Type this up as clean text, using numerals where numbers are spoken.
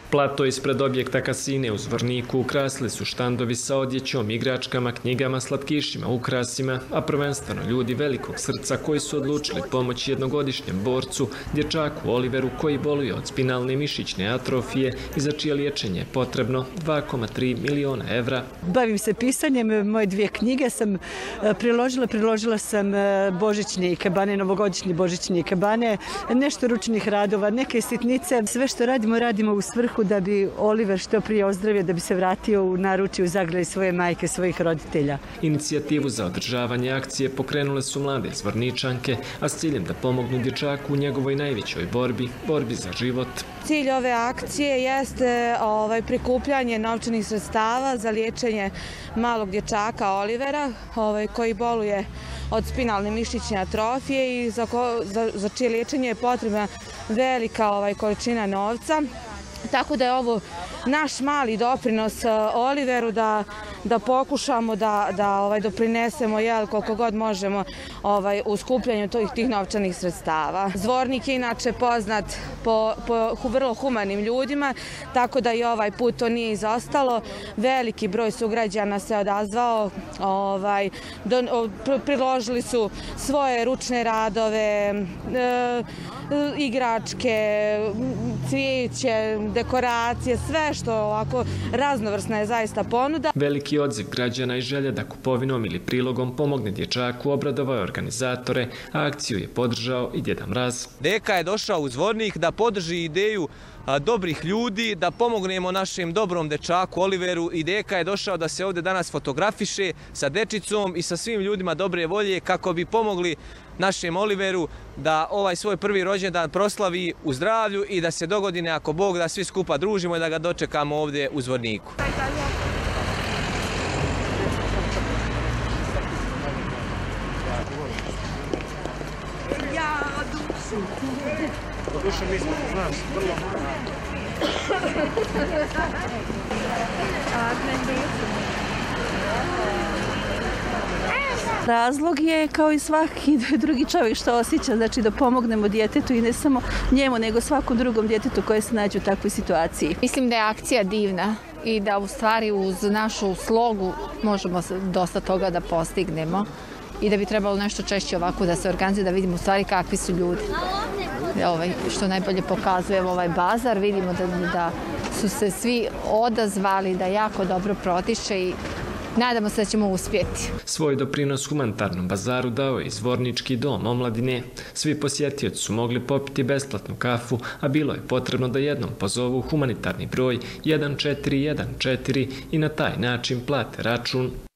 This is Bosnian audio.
Plato ispred objekta kasine u Zvorniku ukrasili su štandovi sa odjećom, igračkama, knjigama, slatkišima, ukrasima, a prvenstveno ljudi velikog srca koji su odlučili pomoći jednogodišnjem borcu, dječaku Oliveru koji boluje od spinalne mišićne atrofije i za čije liječenje je potrebno 2,3 miliona evra. Bavim se pisanjem, moje 2 knjige sam priložila sam božićne ikebane, novogodišnje božićne ikebane, nešto ručnih radova, neke sitnice. Sve što radimo u svrhu da bi Oliver što prije ozdravio, da bi se vratio u naručje, u zagrljaj svoje majke, svojih roditelja. Inicijativu za održavanje akcije pokrenule su mlade Zvorničanke, a s ciljem da pomognu dječaku u njegovoj najvećoj borbi za život. Cilj ove akcije jeste prikupljanje novčanih sredstava za liječenje malog dječaka Olivera koji boluje od spinalne mišićne atrofije i za čije liječenje je potrebna velika količina novca. Tako da je ovo naš mali doprinos Oliveru da pokušamo da doprinesemo koliko god možemo u skupljanju tih novčanih sredstava. Zvornik je inače poznat po vrlo humanim ljudima, tako da i ovaj put to nije izostalo. Veliki broj sugrađana se odazvao, priložili su svoje ručne radove, igračke, cvijeće, dekoracije, sve što ovako raznovrsna je zaista ponuda. Veliki odziv građana i želja da kupovinom ili prilogom pomogne dječaku obradovao je organizatore, a akciju je podržao i Djeda Mraz. Deka je došao u Zvornik da podrži ideju dobrih ljudi, da pomognemo našem dobrom dečaku Oliveru i Deka je došao da se ovdje danas fotografiše sa dečicom i sa svim ljudima dobre volje kako bi pomogli našem Oliveru da ovaj svoj prvi rođendan proslavi u zdravlju i da se dogodine, ako Bog da, svi skupa družimo i da ga dočekamo ovdje u Zvorniku. Doduše mi smo, znaš, vrlo Razlog je kao i svaki drugi čovjek što osjeća, znači da pomognemo djetetu i ne samo njemu, nego svakom drugom djetetu koje se nađe u takvoj situaciji. Mislim da je akcija divna i da u stvari uz našu slogu možemo dosta toga da postignemo i da bi trebalo nešto češće ovako da se organizuje, da vidimo u stvari kakvi su ljudi. Što najbolje pokazuje ovaj bazar, vidimo da su se svi odazvali, da jako dobro protiče i nadamo se da ćemo uspjeti. Svoj doprinos humanitarnom bazaru dao je i Zvornički dom omladine. Svi posjetioci su mogli popiti besplatnu kafu, a bilo je potrebno da jednom pozovu humanitarni broj 1414 i na taj način plate račun.